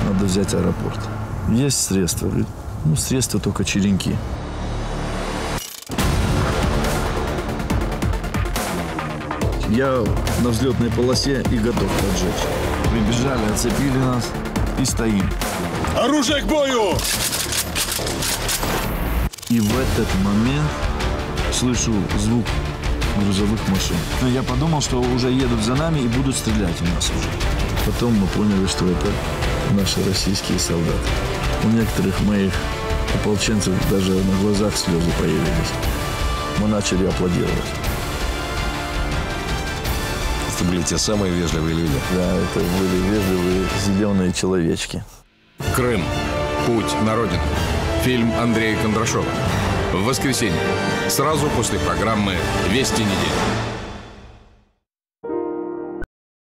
надо взять аэропорт. Есть средства, говорит. Ну, средства только черенки. Я на взлетной полосе и готов поджечь. Прибежали, оцепили нас и стоим. Оружие к бою! И в этот момент слышу звук грузовых машин. Я подумал, что уже едут за нами и будут стрелять в нас уже. Потом мы поняли, что это наши российские солдаты. У некоторых моих ополченцев даже на глазах слезы появились. Мы начали аплодировать. Это были те самые вежливые люди. Да, это были вежливые зеленые человечки. Крым. Путь на родину. Фильм Андрея Кондрашова. В воскресенье. Сразу после программы «Вести недели».